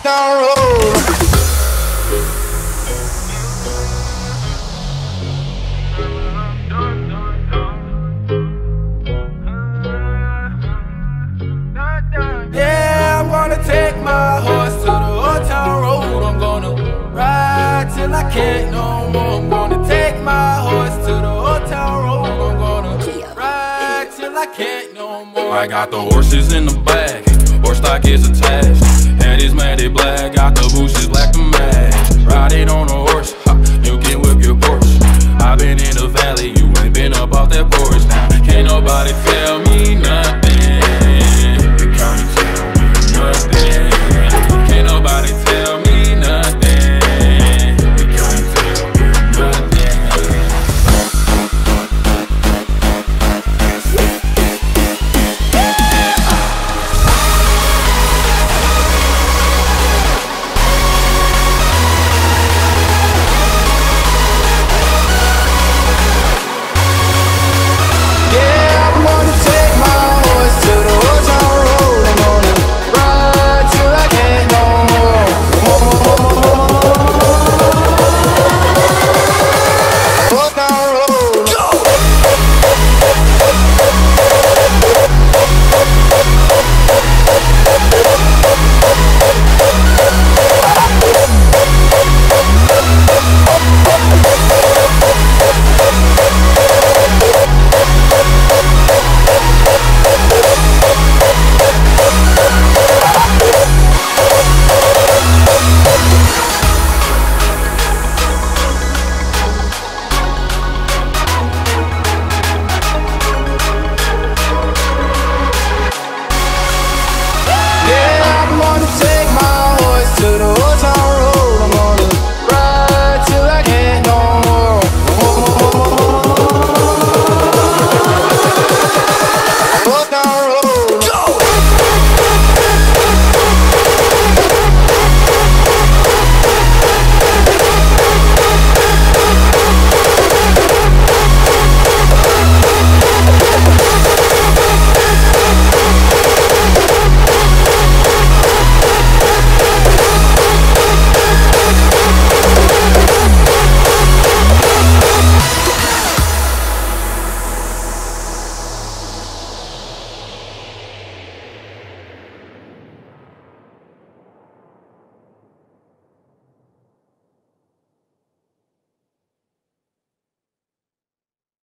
Town Road. Yeah, I'm gonna take my horse to the Old Town Road. I'm gonna ride till I can't no more. I'm gonna take my horse to the Old Town Road. I'm gonna ride till I can't no more. I got the horses in the back, horse stock is attached.